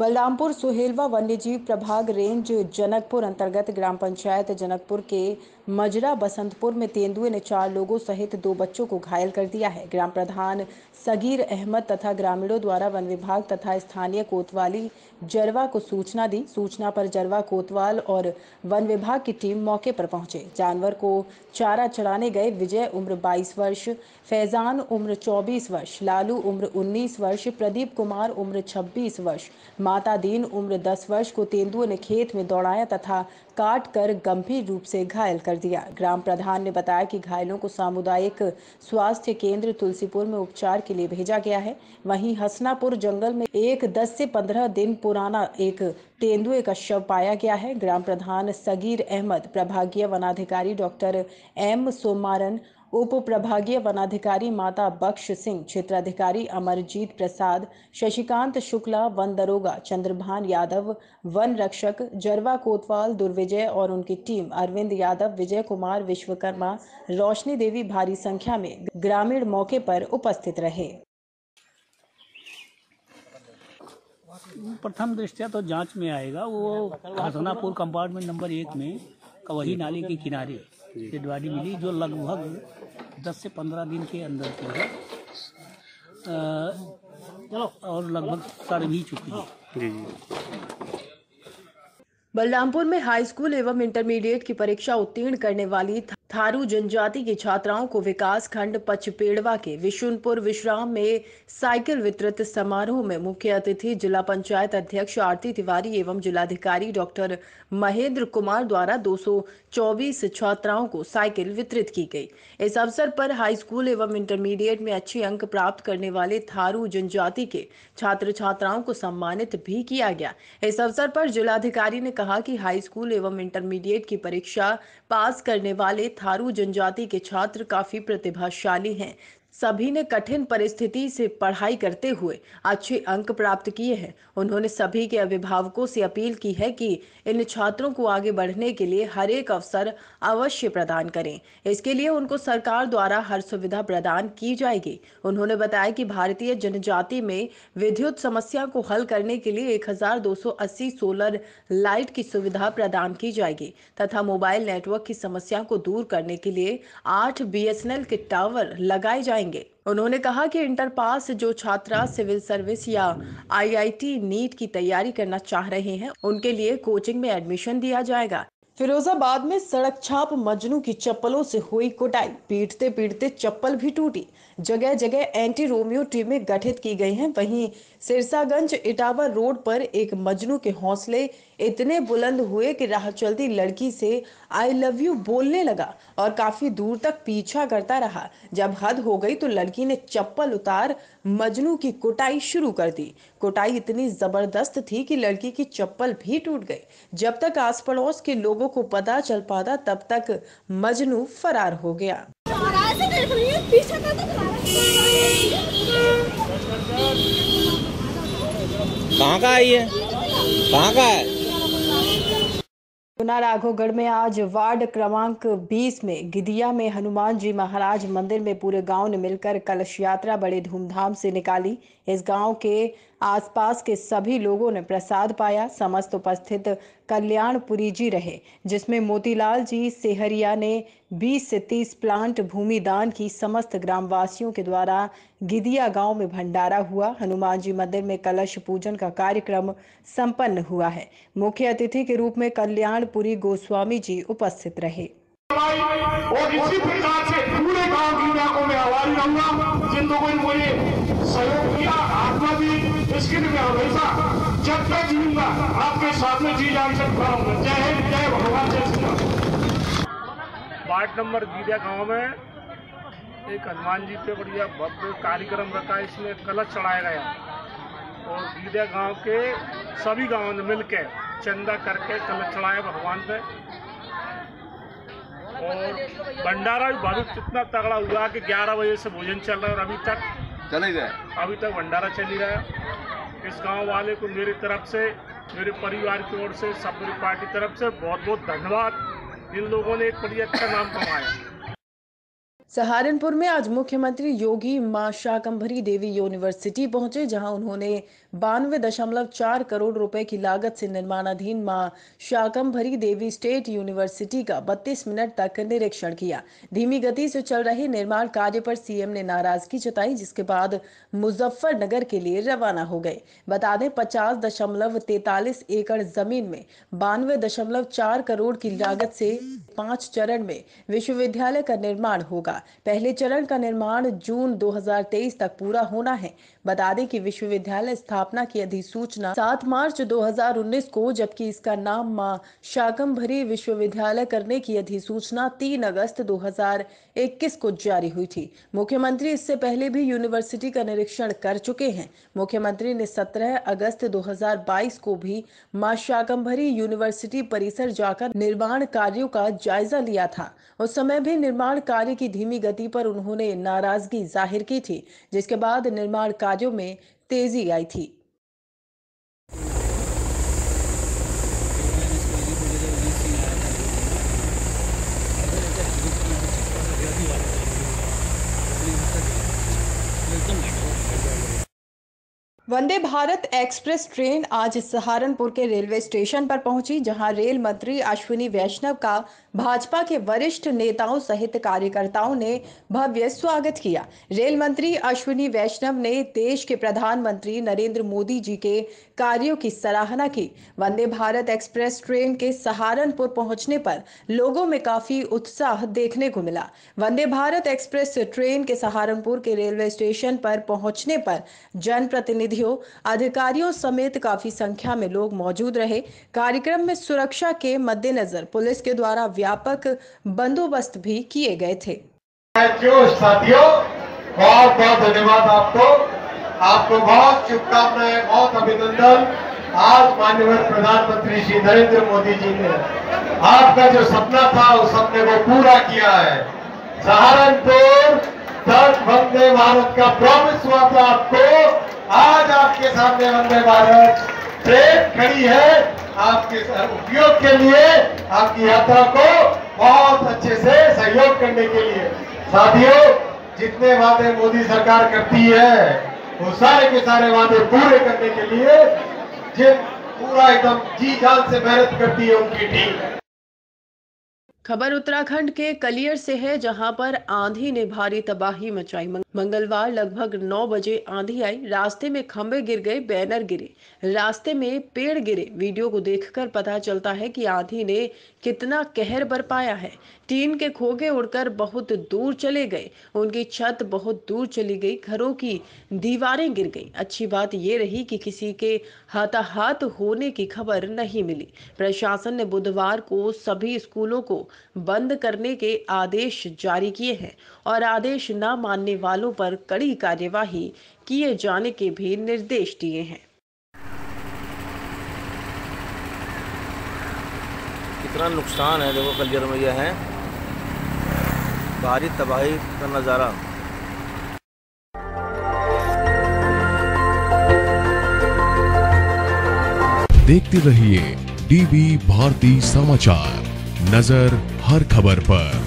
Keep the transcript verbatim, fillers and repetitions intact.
बलरामपुर सुहेलवा वन्यजीव प्रभाग रेंज जनकपुर अंतर्गत ग्राम पंचायत जनकपुर के मजरा बसंतपुर में तेंदुए ने चार लोगों सहित दो बच्चों को घायल कर दिया है। ग्राम प्रधान सगीर अहमद तथा ग्रामीणों द्वारा वन विभाग तथा स्थानीय कोतवाली जरवा को सूचना दी। सूचना पर जरवा कोतवाल और वन विभाग की टीम मौके पर पहुंचे। जानवर को चारा चराने गए विजय उम्र बाईस वर्ष, फैजान उम्र चौबीस वर्ष, लालू उम्र उन्नीस वर्ष, प्रदीप कुमार उम्र छब्बीस वर्ष, माता दीन उम्र दस वर्ष को तेंदुए ने खेत में दौड़ाया तथा काट कर गंभीर रूप से घायल कर दिया। ग्राम प्रधान ने बताया कि घायलों को सामुदायिक स्वास्थ्य केंद्र तुलसीपुर में उपचार के लिए भेजा गया है। वहीं हसनापुर जंगल में एक दस से पंद्रह दिन पुराना एक तेंदुए का शव पाया गया है। ग्राम प्रधान सगीर अहमद, प्रभागीय वनाधिकारी डॉक्टर एम सोमारन, उप प्रभागीय वनाधिकारी माता बख्श सिंह, क्षेत्राधिकारी अमरजीत प्रसाद, शशिकांत शुक्ला, वन दरोगा चंद्रभान यादव, वन रक्षक जरवा कोतवाल दुर्विजय और उनकी टीम अरविंद यादव, विजय कुमार विश्वकर्मा, रोशनी देवी भारी संख्या में ग्रामीण मौके पर उपस्थित रहे। प्रथम दृष्टया तो जांच में आएगा। वो हसनापुर कंपार्टमेंट नंबर एक में कवही नाली के किनारे डेड बॉडी मिली, जो लगभग दस से पंद्रह दिन के अंदर की है और लगभग सड़ भी चुकी है। जी जी। बलरामपुर में हाई स्कूल एवं इंटरमीडिएट की परीक्षा उत्तीर्ण करने वाली थारू जनजाति की छात्राओं को विकास खंड पचपेड़वा के विशुनपुर विश्राम में साइकिल वितरित समारोह में मुख्य अतिथि जिला पंचायत अध्यक्ष आरती तिवारी एवं जिलाधिकारी डॉक्टर महेंद्र कुमार द्वारा दो सौ चौबीस छात्राओं को साइकिल वितरित की गई। इस अवसर पर हाई स्कूल एवं इंटरमीडिएट में अच्छे अंक प्राप्त करने वाले थारू जनजाति के छात्र छात्राओं को सम्मानित भी किया गया। इस अवसर पर जिलाधिकारी ने कहा कि हाई स्कूल एवं इंटरमीडिएट की परीक्षा पास करने वाले थारू जनजाति के छात्र काफी प्रतिभाशाली हैं। सभी ने कठिन परिस्थिति से पढ़ाई करते हुए अच्छे अंक प्राप्त किए हैं। उन्होंने सभी के अभिभावकों से अपील की है कि इन छात्रों को आगे बढ़ने के लिए हर एक अवसर अवश्य प्रदान करें। इसके लिए उनको सरकार द्वारा हर सुविधा प्रदान की जाएगी। उन्होंने बताया कि भारतीय जनजाति में विद्युत समस्या को हल करने के लिए एक हजार दो सौ अस्सी सोलर लाइट की सुविधा प्रदान की जाएगी तथा मोबाइल नेटवर्क की समस्या को दूर करने के लिए आठ बी एस एन एल के टावर लगाए जाएंगे। उन्होंने कहा कि इंटर पास जो छात्रा सिविल सर्विस या आई आई टी नीट की तैयारी करना चाह रहे हैं, उनके लिए कोचिंग में एडमिशन दिया जाएगा। फिरोजाबाद में सड़क छाप मजनू की चप्पलों से हुई कुटाई, पीटते पीटते चप्पल भी टूटी। जगह जगह एंटी रोमियो टीमें गठित की गई हैं। वहीं सिरसागंज इटावा रोड पर एक मजनू के हौसले इतने बुलंद हुए कि राह चलती लड़की से आई लव यू बोलने लगा और काफी दूर तक पीछा करता रहा। जब हद हो गई तो लड़की ने चप्पल उतार मजनू की कुटाई शुरू कर दी। कुटाई इतनी जबरदस्त थी कि लड़की की चप्पल भी टूट गई। जब तक आस पड़ोस के लोगों को पता चल पाता तब तक मजनू फरार हो गया। कहाँ का है ये? कहाँ का है? गुना राघवगढ़ में आज वार्ड क्रमांक बीस में गिदिया में हनुमान जी महाराज मंदिर में पूरे गांव ने मिलकर कलश यात्रा बड़े धूमधाम से निकाली। इस गांव के आसपास के सभी लोगों ने प्रसाद पाया। समस्त उपस्थित कल्याणपुरी जी रहे, जिसमें मोतीलाल जी सेहरिया ने बीस से तीस प्लांट भूमि दान की। समस्त ग्रामवासियों के द्वारा गिदिया गांव में भंडारा हुआ। हनुमान जी मंदिर में कलश पूजन का कार्यक्रम संपन्न हुआ है। मुख्य अतिथि के रूप में कल्याणपुरी गोस्वामी जी उपस्थित रहे। और इसी प्रकार से पूरे गांव की इलाकों में आवाज रहूंगा। जिन लोगों ने मुझे सहयोग किया, आत्मा भी इसके लिए मैं हमेशा जब तक जीऊंगा आपके साथ में जी जान सकता हूँ। जय हिंद, जय भगवान, जय श्री राम। वार्ड नंबर गिदिया गांव में एक हनुमान जी पे बढ़िया भव्य कार्यक्रम रखा। इसमें कलश चढ़ाया गया और गिदिया गांव के सभी गांवों ने मिलकर चंदा करके कलश चढ़ाया भगवान पे। और भंडारा भी बहुत इतना तगड़ा हुआ कि ग्यारह बजे से भोजन चल रहा है और अभी तक चले गए अभी तक भंडारा चल ही रहा है। इस गांव वाले को मेरी तरफ से, मेरे परिवार की ओर से, सब मेरी पार्टी तरफ से बहुत बहुत धन्यवाद। इन लोगों ने एक बड़ी अच्छा नाम कमाया। सहारनपुर में आज मुख्यमंत्री योगी मां शाकंभरी देवी यूनिवर्सिटी पहुंचे, जहां उन्होंने बानवे दशमलव चार करोड़ रुपए की लागत से निर्माणाधीन मां शाकंभरी देवी स्टेट यूनिवर्सिटी का बत्तीस मिनट तक निरीक्षण किया। धीमी गति से चल रहे निर्माण कार्य पर सीएम ने नाराजगी जताई, जिसके बाद मुजफ्फरनगर के लिए रवाना हो गए। बता दें, पचास दशमलव तैतालीस एकड़ जमीन में बानवे दशमलव चार करोड़ की लागत से पांच चरण में विश्वविद्यालय का निर्माण होगा। पहले चरण का निर्माण जून दो हज़ार तेईस तक पूरा होना है। बता दें कि विश्वविद्यालय स्थापना की अधिसूचना सात मार्च दो हज़ार उन्नीस को, जबकि इसका नाम मां शाकंभरी विश्वविद्यालय करने की अधिसूचना तीन अगस्त दो हज़ार इक्कीस को जारी हुई थी। मुख्यमंत्री इससे पहले भी यूनिवर्सिटी का निरीक्षण कर चुके हैं। मुख्यमंत्री ने सत्रह अगस्त दो हज़ार बाईस को भी मां शाकंभरी यूनिवर्सिटी परिसर जाकर निर्माण कार्यों का जायजा लिया था। उस समय भी निर्माण कार्य की धीमी गति पर उन्होंने नाराजगी जाहिर की थी, जिसके बाद निर्माण कार्यों में तेजी आई थी। वंदे भारत एक्सप्रेस ट्रेन आज सहारनपुर के रेलवे स्टेशन पर पहुंची, जहां रेल मंत्री अश्विनी वैष्णव का भाजपा के वरिष्ठ नेताओं सहित कार्यकर्ताओं ने भव्य स्वागत किया। रेल मंत्री अश्विनी वैष्णव ने देश के प्रधानमंत्री नरेंद्र मोदी जी के कार्यों की सराहना की। वंदे भारत एक्सप्रेस ट्रेन के सहारनपुर पहुंचने पर लोगों में काफी उत्साह देखने को मिला। वंदे भारत एक्सप्रेस ट्रेन के सहारनपुर के रेलवे स्टेशन पर पहुंचने पर जनप्रतिनिधियों, अधिकारियों समेत काफी संख्या में लोग मौजूद रहे। कार्यक्रम में सुरक्षा के मद्देनजर पुलिस के द्वारा व्यापक बंदोबस्त भी किए गए थे। साथियों, बहुत बहुत धन्यवाद आपको आपको बहुत शुभकामनाएं, बहुत अभिनंदन। आज माननीय प्रधानमंत्री श्री नरेंद्र मोदी जी ने आपका जो सपना था उस सपने को पूरा किया है। सहारनपुर तक वंदे भारत का प्रॉमिस हुआ था आपको, आज आपके सामने वंदे भारत ट्रेन खड़ी है आपके उपयोग के लिए, आपकी यात्रा को बहुत अच्छे से सहयोग करने के लिए। साथियों, जितने वादे मोदी सरकार करती है वो सारे के सारे वादे पूरे करने के लिए जिन पूरा एकदम जी जान से मेहनत करती है उनकी टीम। खबर उत्तराखंड के कलियर से है, जहां पर आंधी ने भारी तबाही मचाई। मंगलवार लगभग नौ बजे आंधी आई, रास्ते में खंभे गिर गए, बैनर गिरे, रास्ते में पेड़ गिरे। वीडियो को देखकर पता चलता है कि आंधी ने कितना कहर बरपाया है। टीन के खोखे उड़कर बहुत दूर चले गए, उनकी छत बहुत दूर चली गई, घरों की दीवारें गिर गई। अच्छी बात यह रही कि किसी के हताहत होने की खबर नहीं मिली। प्रशासन ने बुधवार को सभी स्कूलों को बंद करने के आदेश जारी किए हैं और आदेश न मानने वालों पर कड़ी कार्यवाही किए जाने के भी निर्देश दिए हैं। कितना नुकसान है, देखो कलियर में यह है भारी तबाही का नज़ारा। देखते रहिए डीबी भारती समाचार, नजर हर खबर पर।